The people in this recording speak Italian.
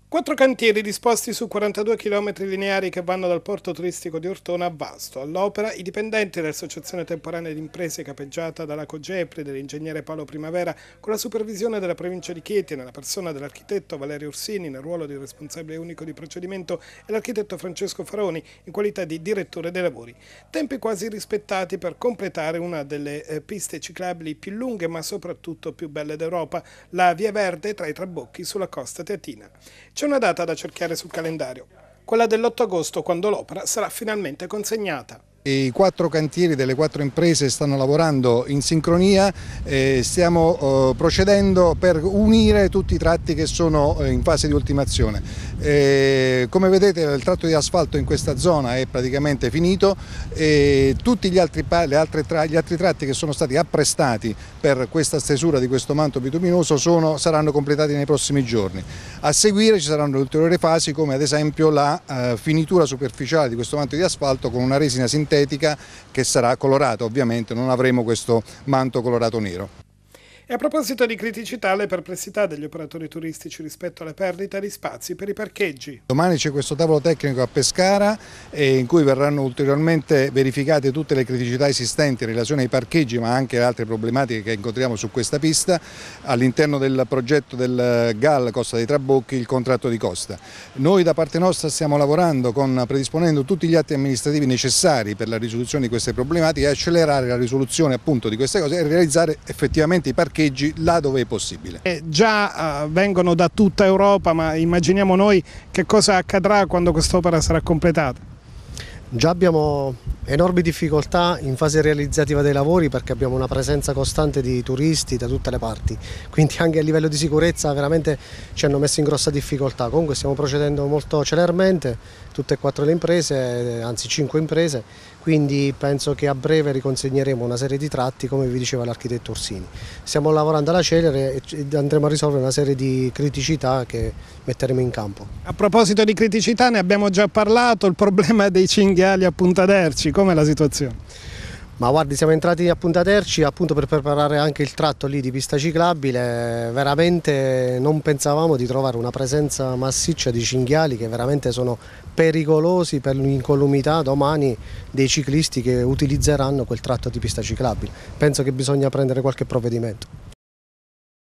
4 cantieri disposti su 42 km lineari che vanno dal porto turistico di Ortona a Vasto. All'opera i dipendenti dell'Associazione Temporanea di Imprese capeggiata dalla Cogepri dell'ingegnere Paolo Primavera con la supervisione della provincia di Chieti nella persona dell'architetto Valerio Orsini nel ruolo di responsabile unico di procedimento e l'architetto Francesco Faroni in qualità di direttore dei lavori. Tempi quasi rispettati per completare una delle piste ciclabili più lunghe ma soprattutto più belle d'Europa, la Via Verde tra i Trabocchi sulla costa teatina. C'è una data da cerchiare sul calendario, quella dell'8 agosto, quando l'opera sarà finalmente consegnata. I 4 cantieri delle 4 imprese stanno lavorando in sincronia, stiamo procedendo per unire tutti i tratti che sono in fase di ultimazione. Come vedete il tratto di asfalto in questa zona è praticamente finito e tutti gli altri tratti che sono stati apprestati per questa stesura di questo manto bituminoso saranno completati nei prossimi giorni. A seguire ci saranno ulteriori fasi come ad esempio la finitura superficiale di questo manto di asfalto con una resina sintetica che sarà colorata, ovviamente non avremo questo manto colorato nero. E a proposito di criticità, le perplessità degli operatori turistici rispetto alla perdita di spazi per i parcheggi. Domani c'è questo tavolo tecnico a Pescara in cui verranno ulteriormente verificate tutte le criticità esistenti in relazione ai parcheggi ma anche altre problematiche che incontriamo su questa pista all'interno del progetto del GAL Costa dei Trabocchi, il contratto di costa. Noi da parte nostra stiamo lavorando predisponendo tutti gli atti amministrativi necessari per la risoluzione di queste problematiche e accelerare la risoluzione appunto di queste cose e realizzare effettivamente i parcheggi là dove è possibile. Già vengono da tutta Europa, ma immaginiamo noi che cosa accadrà quando quest'opera sarà completata. Già abbiamo enormi difficoltà in fase realizzativa dei lavori perché abbiamo una presenza costante di turisti da tutte le parti, quindi anche a livello di sicurezza veramente ci hanno messo in grossa difficoltà. Comunque stiamo procedendo molto celermente, tutte e 4 le imprese, anzi 5 imprese, quindi penso che a breve riconsegneremo una serie di tratti come vi diceva l'architetto Orsini. Stiamo lavorando alla celere e andremo a risolvere una serie di criticità che metteremo in campo. A proposito di criticità ne abbiamo già parlato, il problema dei cinghiali a Punta d'Erci, com'è la situazione? Ma guardi, siamo entrati a Punta d'Erci appunto per preparare anche il tratto lì di pista ciclabile, veramente non pensavamo di trovare una presenza massiccia di cinghiali che veramente sono pericolosi per l'incolumità domani dei ciclisti che utilizzeranno quel tratto di pista ciclabile. Penso che bisogna prendere qualche provvedimento.